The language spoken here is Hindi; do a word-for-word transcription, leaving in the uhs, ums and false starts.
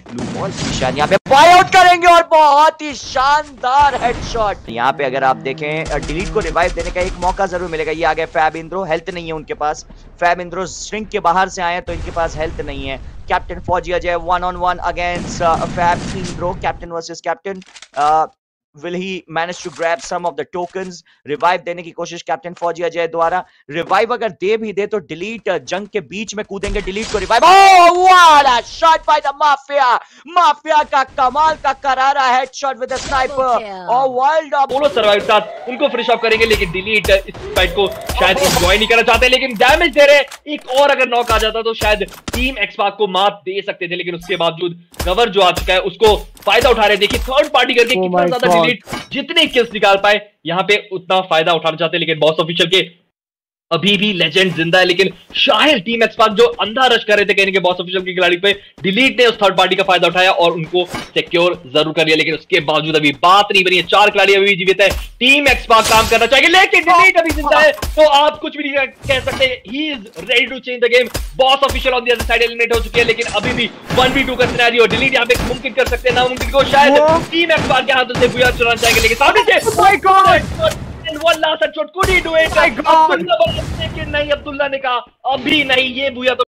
ब्लू बॉल निशान यहाँ पे बाय आउट करेंगे और बहुत ही शानदार हेडशॉट। यहाँ पे अगर आप देखें डिलीट को रिवाइव देने का एक मौका जरूर मिलेगा। ये आ गए फैब इंद्रो, हेल्थ नहीं है उनके पास। फैब इंद्रो श्रिंक के बाहर से आए तो इनके पास हेल्थ नहीं है। कैप्टन फौजी Ajay one on one against Fab इंद्रो, captain versus captain. Will he manage to grab some of the tokens? Revive देने की कोशिश कैप्टन फौजी अजय द्वारा। रिवाइव अगर दे भी दे तो डिलीट जंग के बीच में कूदेंगे, डिलीट को revive. Oh what a shot by the mafia. Mafia का कमाल का करारा हेडशॉट विद द स्नाइपर और वर्ल्ड ऑफ दोनों सर्वाइव साथ उनको फिनिश ऑफ करेंगे, लेकिन डिलीट इस फाइट को शायद एंजॉय नहीं करना चाहते, लेकिन डैमेज दे रहे। एक और अगर नॉक आ जाता तो शायद टीम एक्सपार्क को मात दे सकते थे, लेकिन उसके बावजूद कवर जो आ चुका है उसको फायदा उठा रहे। देखिए थर्ड पार्टी करके oh कितना ज्यादा डिलीट जितने किल्स निकाल पाए यहाँ पे उतना फायदा उठाना चाहते, लेकिन बॉस ऑफिशियल के अभी भी लेजेंड जिंदा है। लेकिन शायद टीम एक्सपार्क जो अंधा रश कर रहे थे कहने के बॉस ऑफिशियल की खिलाड़ी पे, डिलीट ने उस थर्ड पार्टी का फायदा उठाया और उनको सिक्योर जरूर कर लिया, लेकिन उसके बावजूद अभी बात नहीं बनी है। चार खिलाड़ी अभी भी जीवित है, टीम एक्सपार्क काम करना चाहिए, लेकिन डिलीट अभी जिंदा है तो आप कुछ भी नहीं कह सकते। He is ready to change the game. Boss official on the other side eliminate हो चुके हैं, लेकिन अभी भी वन वी टू का सिनेरियो। डिलीट यहाँ पे मुमकिन कर सकते हैं नामुमकिन को, शायद टीम एक्सपार्क के हाथों से बुया चुराना चाहेंगे, लेकिन सामने से one last shot, could he do it? Abdullah, लेकिन नहीं, अब्दुल्ला ने कहा अभी नहीं, ये बुया तो